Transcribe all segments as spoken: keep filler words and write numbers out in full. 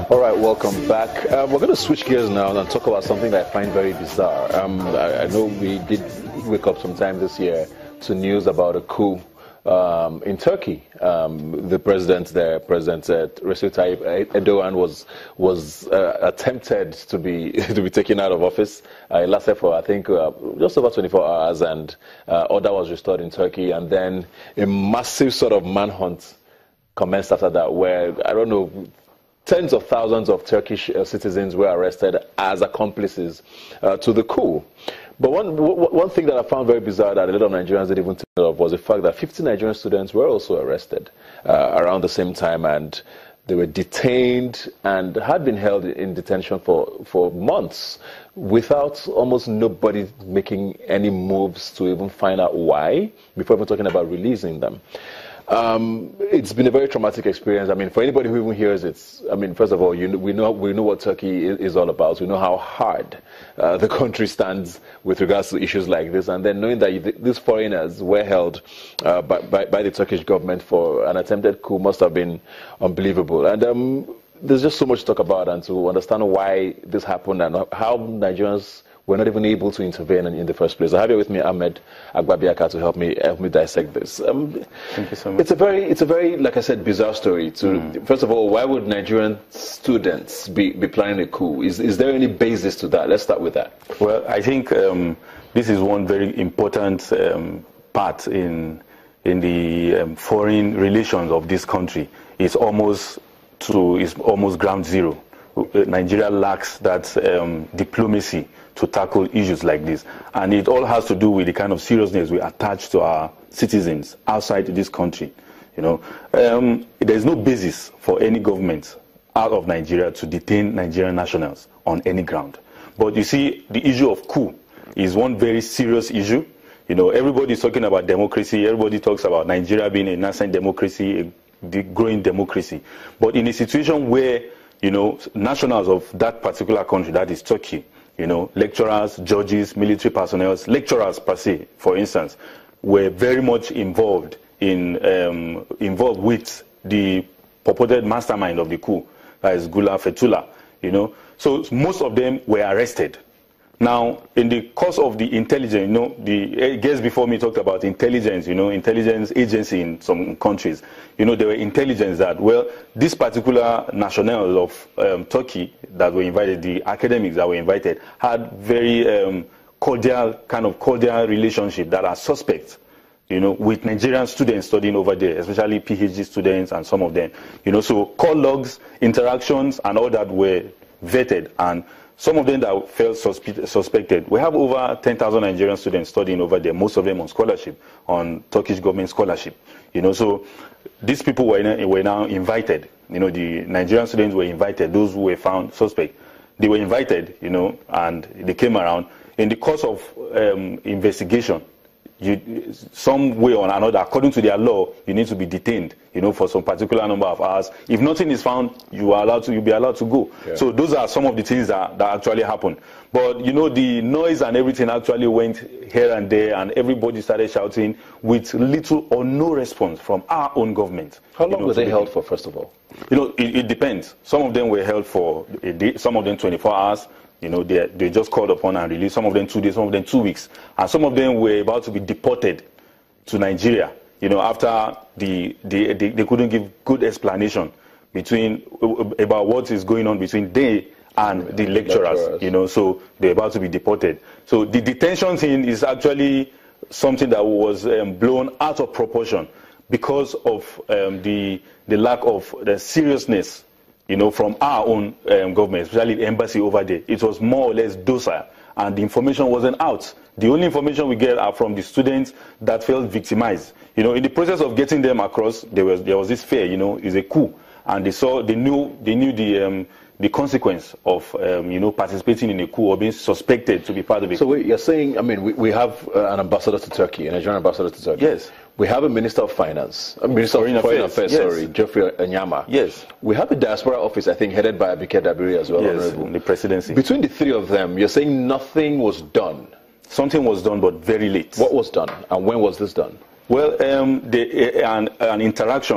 All right, welcome back. Um, we're going to switch gears now and talk about something that I find very bizarre. Um, I, I know we did wake up sometime this year to news about a coup um, in Turkey. Um, the president there, President uh, Recep Tayyip Erdogan, was was uh, attempted to be to be taken out of office. Uh, it lasted for I think uh, just over twenty-four hours, and uh, order was restored in Turkey, and then a massive sort of manhunt commenced after that, where I don't know. Tens of thousands of Turkish uh, citizens were arrested as accomplices uh, to the coup. But one, one thing that I found very bizarre that a lot of Nigerians didn't even think of was the fact that fifty Nigerian students were also arrested uh, around the same time, and they were detained and had been held in detention for, for months without almost nobody making any moves to even find out why, before even talking about releasing them. Um, it's been a very traumatic experience. I mean, for anybody who even hears it, I mean, first of all, you know, we know we know what Turkey is, is all about. We know how hard uh, the country stands with regards to issues like this. And then knowing that these foreigners were held uh, by, by, by the Turkish government for an attempted coup must have been unbelievable. And um, there's just so much to talk about and to understand why this happened and how Nigerians were not even able to intervene in, in the first place. I have here with me Ahmed Agbabiaka to help me help me dissect this. Um, Thank you so much. It's a very, it's a very, like I said, bizarre story. To mm. First of all, why would Nigerian students be, be planning a coup? Is is there any basis to that? Let's start with that. Well, I think um, this is one very important um, part in in the um, foreign relations of this country. It's almost to it's almost ground zero. Nigeria lacks that um, diplomacy to tackle issues like this. And it all has to do with the kind of seriousness we attach to our citizens outside this country. You know, um, there is no basis for any government out of Nigeria to detain Nigerian nationals on any ground. But you see, the issue of coup is one very serious issue. You know, everybody's talking about democracy. Everybody talks about Nigeria being a nascent democracy, a growing democracy. But in a situation where, you know, nationals of that particular country, that is Turkey, you know, lecturers, judges, military personnel, lecturers per se, for instance, were very much involved in um, involved with the purported mastermind of the coup, that is Gula Fetullah, you know. So most of them were arrested. Now, in the course of the intelligence, you know, the guest before me talked about intelligence, you know, intelligence agency in some countries. You know, there were intelligence that, well, this particular nationals of um, Turkey that were invited, the academics that were invited, had very um, cordial, kind of cordial relationship that are suspect, you know, with Nigerian students studying over there, especially PhD students and some of them. You know, so call logs, interactions, and all that were vetted, and some of them that felt suspe suspected. We have over ten thousand Nigerian students studying over there, most of them on scholarship, on Turkish government scholarship. You know, so these people were, in, were now invited. You know, the Nigerian students were invited, those who were found suspect. They were invited, you know, and they came around. In the course of um, investigation, you, some way or another, according to their law, you need to be detained, you know, for some particular number of hours. If nothing is found, you are allowed to, you'll be allowed to go. Yeah. So those are some of the things that, that actually happened. But, you know, the noise and everything actually went here and there, and everybody started shouting with little or no response from our own government. How long you know, were they held for, first of all? You know, it, it depends. Some of them were held for a day, some of them twenty-four hours. You know, they, they just called upon and released. Some of them two days, some of them two weeks. And some of them were about to be deported to Nigeria, you know, after the, the, the, they couldn't give good explanation between, about what is going on between they and the lecturers, lecturers, you know, so they're about to be deported. So the detention thing is actually something that was um, blown out of proportion because of um, the, the lack of the seriousness, you know, from our own um, government, especially the embassy over there. It was more or less docile, and the information wasn't out. The only information we get are from the students that felt victimized. You know, in the process of getting them across, there was there was this fear, you know, is a coup, and they saw, they knew, they knew the um, the consequence of um, you know, participating in a coup or being suspected to be part of it. So you're saying, I mean, we, we have uh, an ambassador to Turkey, a Nigerian ambassador to Turkey. Yes. We have a minister of finance, a minister Foreign of foreign affairs, affairs, yes. sorry, Geoffrey Anyama. Yes. We have a diaspora office, I think, headed by Abike Dabiri as well. Yes, Honorable. the presidency. Between the three of them, you're saying nothing was done. Something was done, but very late. What was done, and when was this done? Well, um, the, uh, an, an interaction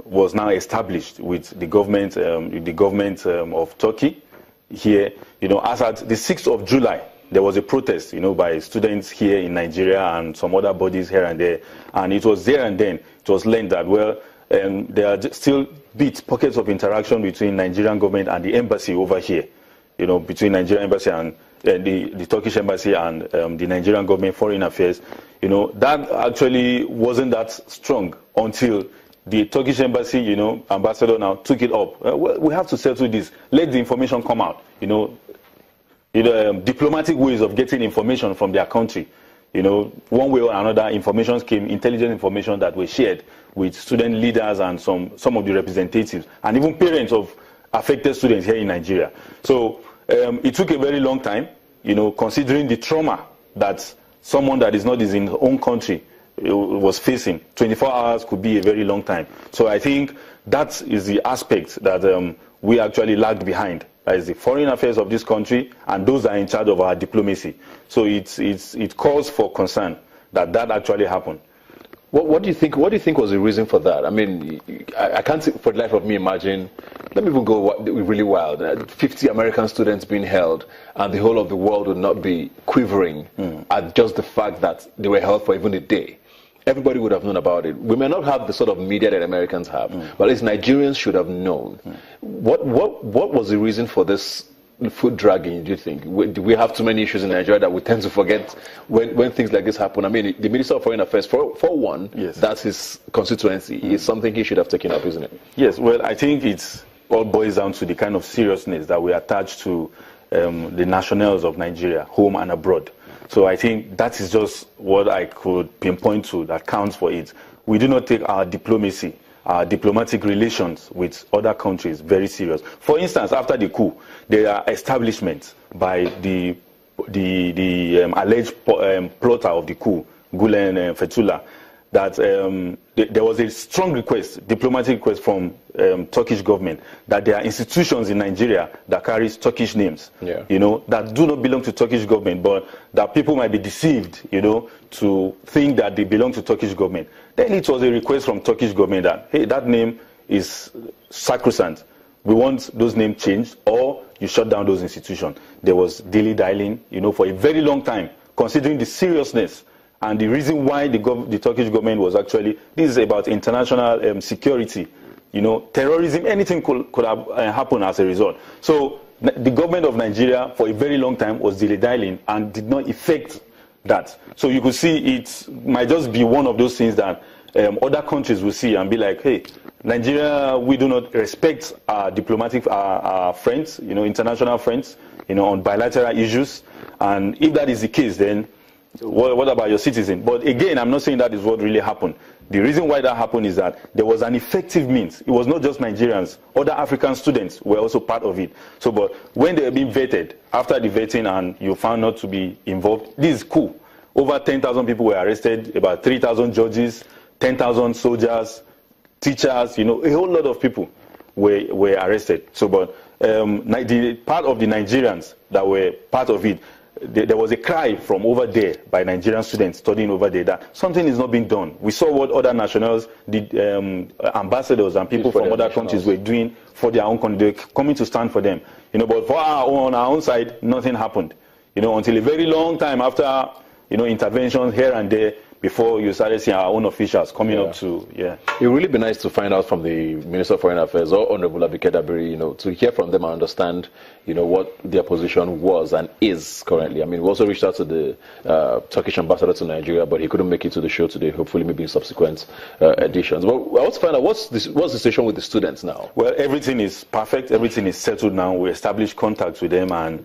was now established with the government, um, the government um, of Turkey here. You know, as at the sixth of July, there was a protest, you know, by students here in Nigeria and some other bodies here and there. And it was there and then it was learned that, well, um, there are still bit pockets of interaction between Nigerian government and the embassy over here. You know, between Nigerian embassy and uh, the, the Turkish embassy and um, the Nigerian government foreign affairs. You know, that actually wasn't that strong until the Turkish embassy, you know, ambassador now took it up. Uh, well, we have to settle this. Let the information come out. You know, you know, um, diplomatic ways of getting information from their country. You know, one way or another, information came, intelligent information that were shared with student leaders and some, some of the representatives, and even parents of affected students here in Nigeria. So um, it took a very long time, you know, considering the trauma that someone that is not in his own country was facing. twenty-four hours could be a very long time. So I think that is the aspect that um, we actually lagged behind. That is the foreign affairs of this country, and those are in charge of our diplomacy. So it's, it's, it calls for concern that that actually happened. What, what do you think? What do you think was the reason for that? I mean, I, I can't, for the life of me, imagine. Let me even go really wild. fifty American students being held, and the whole of the world would not be quivering mm. at just the fact that they were held for even a day. Everybody would have known about it. We may not have the sort of media that Americans have, mm. but at least Nigerians should have known. Mm. What, what, what was the reason for this foot dragging, do you think? Do we have too many issues in Nigeria that we tend to forget when, when things like this happen? I mean, the Minister of Foreign Affairs, for, for one, yes. that's his constituency. Mm. It's something he should have taken up, isn't it? Yes, well, I think it all boils down to the kind of seriousness that we attach to um, the nationals of Nigeria, home and abroad. So I think that is just what I could pinpoint to that counts for it. We do not take our diplomacy, our diplomatic relations with other countries very serious. For instance, after the coup, there are establishments by the the, the um, alleged um, plotter of the coup, Gulen uh, Fethullah, that um, th there was a strong request, diplomatic request from um, Turkish government that there are institutions in Nigeria that carries Turkish names, yeah. you know, that do not belong to Turkish government, but that people might be deceived, you know, to think that they belong to Turkish government. Then it was a request from Turkish government that, hey, that name is sacrosanct. We want those names changed, or you shut down those institutions. There was daily dialing, you know, for a very long time, considering the seriousness. And the reason why the, gov the Turkish government was actually, this is about international um, security, you know, terrorism, anything could, could have uh, happened as a result. So the government of Nigeria for a very long time was dilly-dallying and did not effect that. So you could see it might just be one of those things that um, other countries will see and be like, hey, Nigeria, we do not respect our diplomatic our, our friends, you know, international friends, you know, on bilateral issues. And if that is the case, then What, what about your citizen? But again, I'm not saying that is what really happened. The reason why that happened is that there was an effective means. It was not just Nigerians. Other African students were also part of it. So, but when they were being vetted, after the vetting and you found not to be involved, this is cool. Over ten thousand people were arrested, about three thousand judges, ten thousand soldiers, teachers, you know, a whole lot of people were, were arrested. So, but um, the part of the Nigerians that were part of it, there was a cry from over there by Nigerian students studying over there that something is not being done. We saw what other nationals, the um, ambassadors and people from other nationals. countries were doing for their own country. They were coming to stand for them. You know, but for our own, on our own side, nothing happened. You know, until a very long time after, you know, interventions here and there, before you started seeing our own officials coming yeah. up to, yeah. It would really be nice to find out from the Minister of Foreign Affairs or Honorable Abike Dabiri, you know, to hear from them and understand, you know, what their position was and is currently. I mean, we also reached out to the uh, Turkish ambassador to Nigeria, but he couldn't make it to the show today, hopefully maybe in subsequent uh, editions. But I want to find out, what's, this, what's the situation with the students now? Well, everything is perfect. Everything is settled now. We established contact with them, and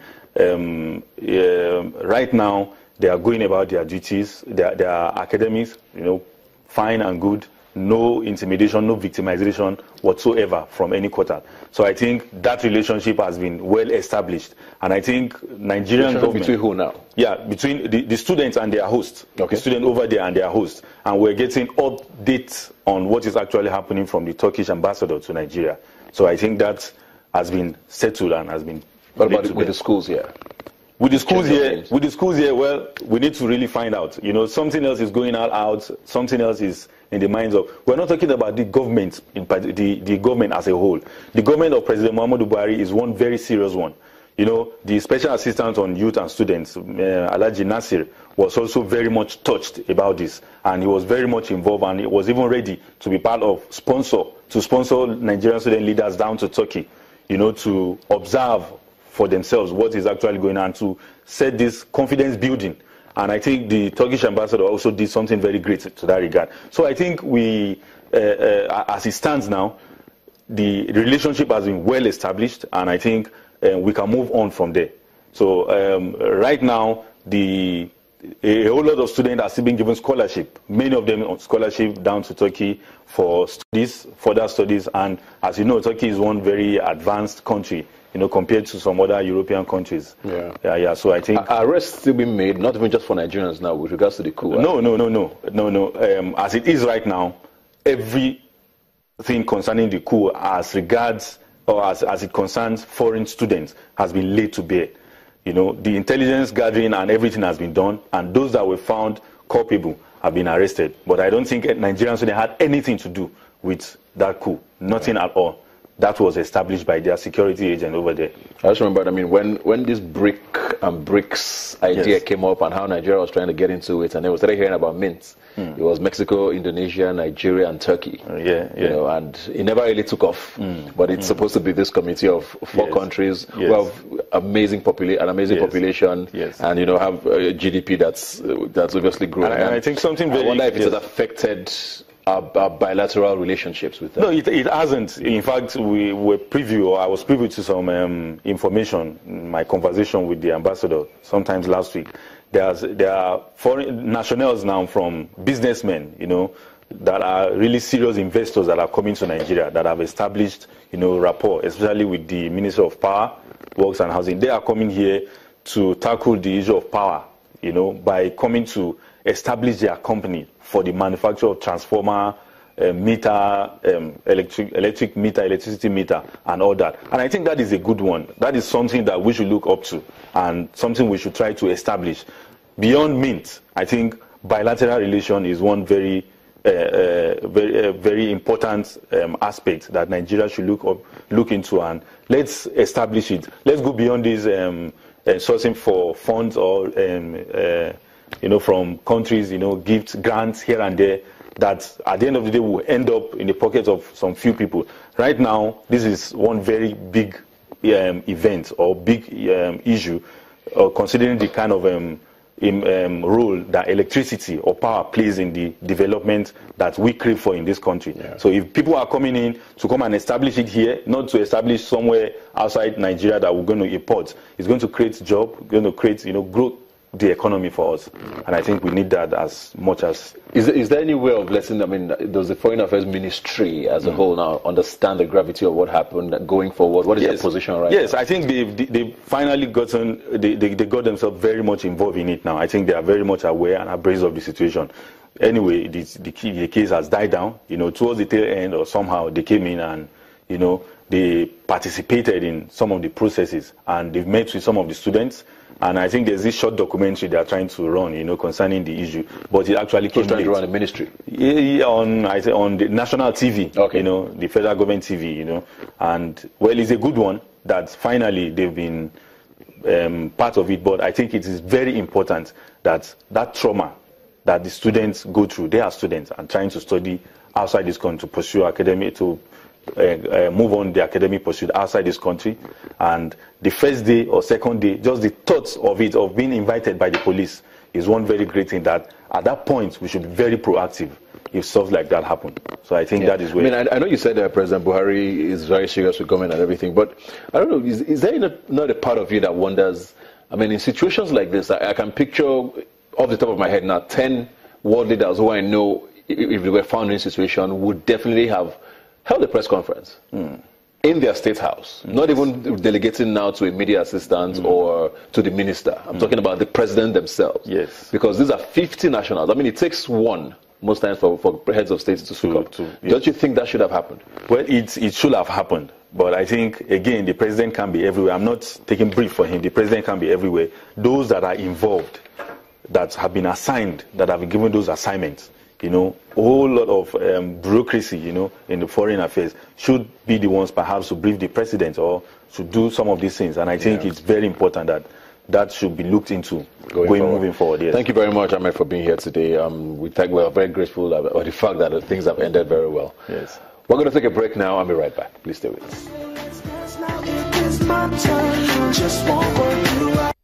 um, yeah, right now, they are going about their duties, their, their academics, you know, fine and good, no intimidation, no victimization whatsoever from any quarter. So I think that relationship has been well established. And I think Nigerian government... Between who now? Yeah, between the, the students and their host. Okay. The student over there and their host. And we're getting updates on what is actually happening from the Turkish ambassador to Nigeria. So I think that has been settled and has been... What about with the schools here? With the schools here, with the schools here, well, we need to really find out. You know, something else is going out, out. Something else is in the minds of. We're not talking about the government, in the the government as a whole. The government of President Muhammadu Buhari is one very serious one. You know, the special assistant on youth and students, uh, Alhaji Nasir, was also very much touched about this, and he was very much involved, and he was even ready to be part of sponsor to sponsor Nigerian student leaders down to Turkey. You know, to observe for themselves what is actually going on, to set this confidence building. And I think the Turkish ambassador also did something very great to that regard. So I think we, uh, uh, as it stands now, the relationship has been well established, and I think uh, we can move on from there. So um, right now, the a whole lot of students are still being given scholarship, many of them on scholarship down to Turkey for studies, further studies. And as you know, Turkey is one very advanced country, you know, compared to some other European countries. Yeah, yeah, yeah. So I think Are arrests still being made, not even just for Nigerians now, with regards to the coup. No, no, no, no, no, no. Um, as it is right now, everything concerning the coup, as regards or as as it concerns foreign students, has been laid to bear. You know, the intelligence gathering and everything has been done, and those that were found culpable have been arrested. But I don't think Nigerians had anything to do with that coup. Nothing yeah. at all. That was established by their security agent over there. I just remember, I mean, when, when this brick and bricks idea yes. came up and how Nigeria was trying to get into it, and then we started hearing about mints. Mm. It was Mexico, Indonesia, Nigeria, and Turkey. Uh, yeah, yeah. You know, and it never really took off. Mm. But it's mm. supposed to be this committee of four yes. countries yes. who have amazing popula- an amazing yes. population, yes. and you know have a G D P that's uh, that's obviously growing. And, and I think something very. I wonder if yes. it has affected Our, our bilateral relationships with them. No, it, it hasn't. In fact, we were privy, or I was privy to some um, information in my conversation with the ambassador sometimes last week. There's, there are foreign nationals now from businessmen, you know, that are really serious investors that are coming to Nigeria, that have established, you know, rapport, especially with the Minister of Power, Works and Housing. They are coming here to tackle the issue of power, you know, by coming to establish their company for the manufacture of transformer, uh, meter, um, electric, electric meter, electricity meter, and all that. And I think that is a good one. That is something that we should look up to, and something we should try to establish. Beyond mint, I think bilateral relation is one very, uh, uh, very, uh, very important um, aspect that Nigeria should look up, look into, and let's establish it. Let's go beyond this um, uh, sourcing for funds or um, uh, you know, from countries, you know, gifts, grants here and there, that at the end of the day will end up in the pockets of some few people. Right now, this is one very big um, event or big um, issue, uh, considering the kind of um, in, um, role that electricity or power plays in the development that we crave for in this country. Yeah. So if people are coming in to come and establish it here, not to establish somewhere outside Nigeria that we're going to import, it's going to create job, going to create, you know, growth, the economy for us, and I think we need that as much as. Is there, is there any way of letting, I mean, does the Foreign Affairs Ministry as a mm. whole now understand the gravity of what happened going forward? What is yes. their position right yes, now? Yes, I think they've, they've finally gotten, they, they, they got themselves very much involved in it now. I think they are very much aware and abreast of the situation. Anyway, the, the, the case has died down, you know, towards the tail end, or somehow they came in and, you know, they participated in some of the processes, and they've met with some of the students. And I think there's this short documentary they are trying to run, you know, concerning the issue. But it actually came trying late. to run a ministry? Yeah, yeah, on I say on the national T V, okay. you know, the federal government T V, you know. And well, it's a good one that finally they've been um, part of it. But I think it is very important that that trauma that the students go through, they are students and trying to study outside this country to pursue academic to. Uh, uh, move on the academic pursuit outside this country, and the first day or second day, just the thoughts of it, of being invited by the police, is one very great thing. That at that point we should be very proactive if stuff like that happen. So I think yeah. that is where. I mean, I, I know you said that President Buhari is very serious with government and everything, but I don't know. Is, is there not, not a part of you that wonders? I mean, in situations like this, I, I can picture off the top of my head now ten world leaders who I know, if, if they were found in a situation, would definitely have held a press conference mm. in their state house, mm. not even delegating now to a media assistant mm. or to the minister. I'm mm. talking about the president themselves. Yes. Because these are fifty nationals. I mean, it takes one most times for, for heads of states to speak up. To, yeah. Don't you think that should have happened? Well, it, it should have happened. But I think, again, the president can be everywhere. I'm not taking brief for him. The president can be everywhere. Those that are involved, that have been assigned, that have been given those assignments, you know, a whole lot of um, bureaucracy, you know, in the foreign affairs, should be the ones perhaps to brief the president or to do some of these things. And I think yeah. it's very important that that should be looked into going, going forward. moving forward. Yes. Thank you very much, Ahmed, for being here today. Um, we thank, we are very grateful about the fact that things have ended very well. Yes. We're going to take a break now. I'll be right back. Please stay with us.